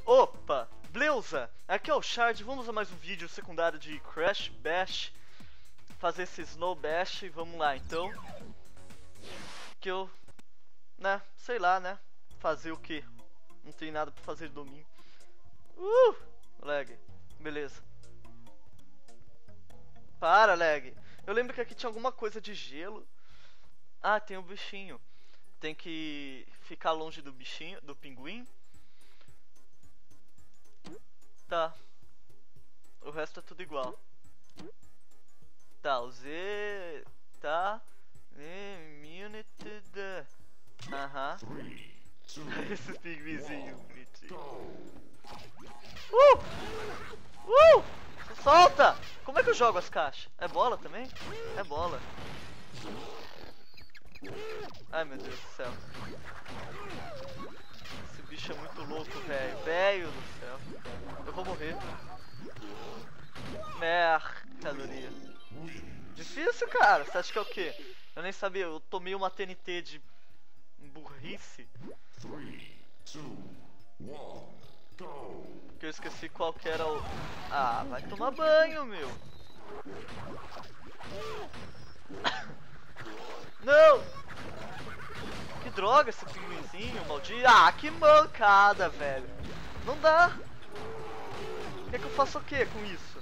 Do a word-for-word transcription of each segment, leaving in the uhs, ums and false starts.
Opa, beleza? Aqui é o Shard, vamos a mais um vídeo secundário de Crash Bash. Fazer esse Snow Bash, vamos lá então. Que eu, né, sei lá, né, fazer o que? Não tem nada pra fazer domingo. Uh, lag, beleza. Para, lag. Eu lembro que aqui tinha alguma coisa de gelo. Ah, tem um bichinho. Tem que ficar longe do bichinho, do pinguim. Tá. O resto é tudo igual. Tá, o Z... Tá... Immunity... Aham. Esses pinguinzinhos bonitinhos. Uh! Uh! Solta! Como é que eu jogo as caixas? É bola também? É bola. Ai, meu Deus do céu. Esse bicho é muito louco, velho. Velho do céu. Eu vou morrer. Mercadoria. Difícil, cara. Você acha que é o quê? Eu nem sabia. Eu tomei uma T N T de burrice. Porque eu esqueci qual que era o... Ah, vai tomar banho, meu. Não! Que droga esse pinguinzinho, maldito. Ah, que mancada, velho. Não dá. Quer que eu faça o que com isso?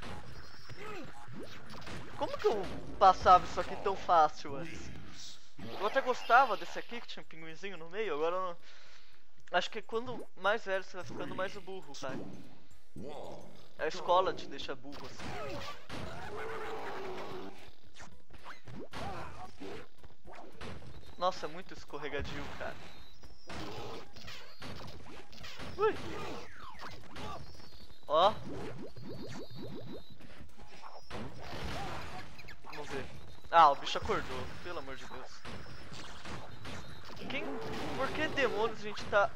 Como que eu passava isso aqui tão fácil antes? Eu até gostava desse aqui que tinha um pinguinzinho no meio. Agora eu não... Acho que quando mais velho você vai ficando mais burro, cara. A escola te deixa burro assim. Nossa, é muito escorregadio, cara. Ui. Ó. Vamos ver. Ah, o bicho acordou, pelo amor de Deus. Quem... Por que demônios a gente tá...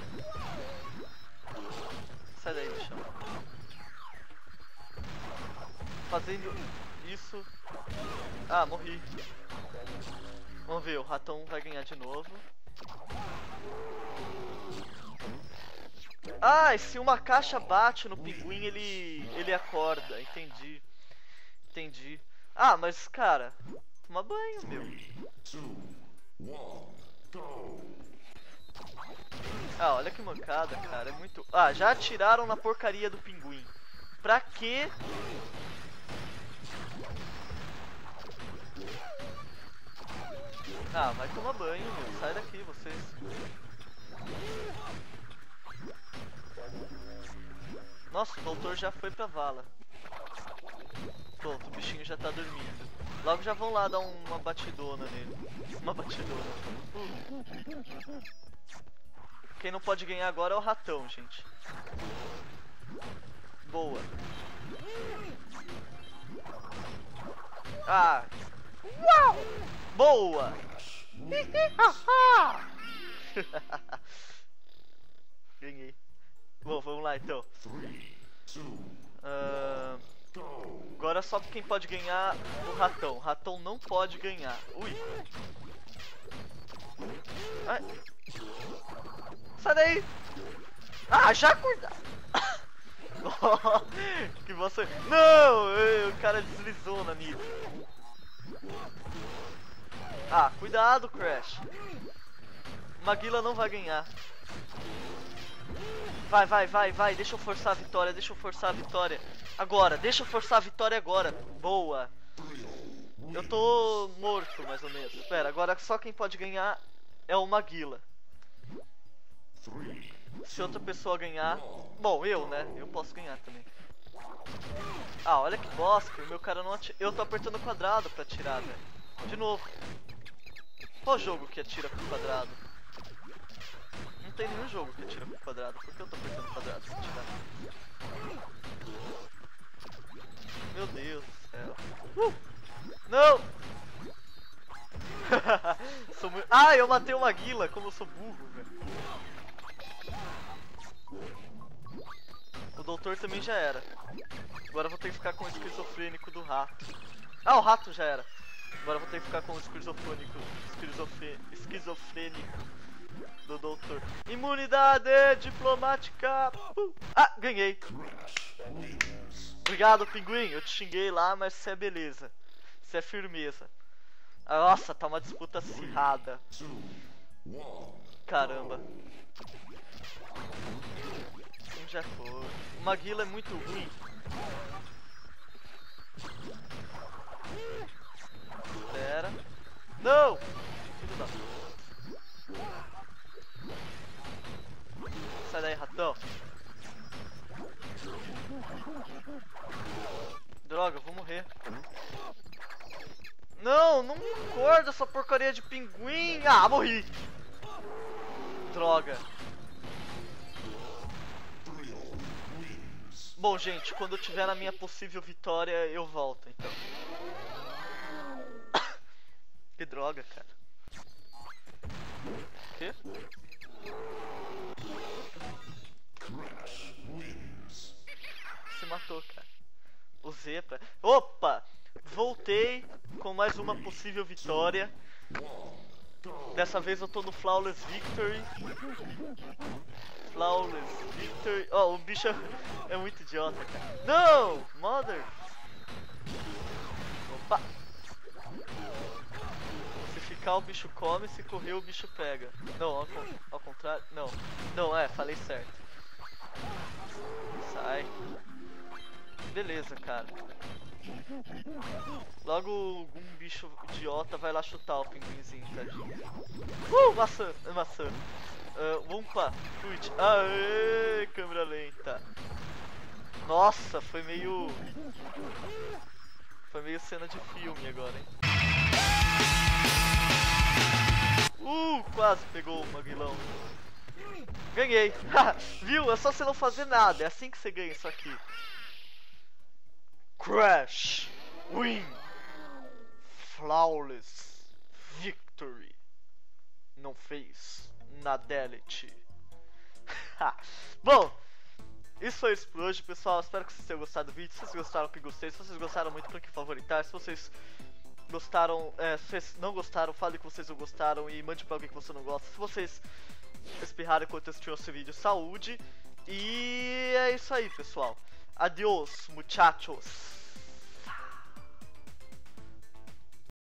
Sai daí, bichão. Fazendo isso... Ah, morri. Vamos ver, o ratão vai ganhar de novo. Ah, e se uma caixa bate no pinguim, ele... Ele acorda, entendi. Entendi. Ah, mas, cara... Toma banho, meu. Ah, olha que mancada, cara. É muito... Ah, já atiraram na porcaria do pinguim. Pra quê? Ah, vai tomar banho, meu. Sai daqui, vocês. Nossa, o doutor já foi pra vala. Pronto, o bichinho já tá dormindo. Logo já vão lá dar uma batidona nele. Uma batidona. Quem não pode ganhar agora é o ratão, gente. Boa. Ah. Uau! Boa! Ganhei. Bom, vamos lá então. Uh, agora só quem pode ganhar o ratão. O ratão não pode ganhar. Ui. Ai. Sai daí! Ah, já cuidado! Que você... Não! O cara deslizou na minha. Ah, cuidado, Crash. Maguila não vai ganhar. Vai, vai, vai, vai. Deixa eu forçar a vitória, deixa eu forçar a vitória. Agora, deixa eu forçar a vitória agora. Boa. Eu tô morto, mais ou menos. Espera, agora só quem pode ganhar é o Maguila. Se outra pessoa ganhar... Bom, eu, né? Eu posso ganhar também. Ah, olha que bosta. O meu cara não atira... Eu tô apertando o quadrado pra atirar, velho. De novo. Qual jogo que atira pro quadrado? Não tem nenhum jogo que atira pro quadrado. Por que eu tô apertando o quadrado pra atirar? Meu Deus do céu. Uh! Não! Sou muito... Ah, eu matei uma Maguila. Como eu sou burro, velho. O doutor também já era. Agora eu vou ter que ficar com o esquizofrênico do rato. Ah, o rato já era. Agora eu vou ter que ficar com o esquizofrênico. Esquizofe... Esquizofrênico do doutor. Imunidade diplomática. Uh, ah, ganhei. Obrigado, pinguim. Eu te xinguei lá, mas você é beleza. Você é firmeza. Ah, nossa, tá uma disputa acirrada. Caramba. Um já foi. O Maguila é muito ruim. Espera. Não! Filho da... Sai daí, ratão. Droga, eu vou morrer. Não, não acorda essa porcaria de pinguim. Ah, morri. Droga. Bom, gente, quando eu tiver na minha possível vitória, eu volto, então. Que droga, cara. Que? Se matou, cara. Usei pra... Opa! Voltei com mais uma possível vitória. Dessa vez eu tô no Flawless Victory. Flawless Victory. Oh, o bicho é muito idiota, cara. Não! Mother! Opa! Se ficar o bicho come, se correr o bicho pega. Não, ao, ao contrário. Não. Não, é, falei certo. Sai. Beleza, cara. Logo algum bicho idiota vai lá chutar o pinguinzinho, tadinho. Uh, maçã, maçã. Uh, Wumpa, Twitch. Aê, câmera lenta. Nossa, foi meio... Foi meio cena de filme agora, hein. Uh, quase pegou o Maguilão. Ganhei. Viu? É só você não fazer nada. É assim que você ganha isso aqui. Crash. Win. Flawless Victory. Não fez nadelity. Bom, isso foi isso por hoje, pessoal. Espero que vocês tenham gostado do vídeo. Se vocês gostaram, que gostei. Se vocês gostaram muito, clique em favoritar. Se vocês gostaram, é, se vocês não gostaram, fale que vocês não gostaram e mande pra alguém que você não gosta. Se vocês espirraram enquanto assistiram esse vídeo, saúde. E é isso aí, pessoal. Adiós, muchachos.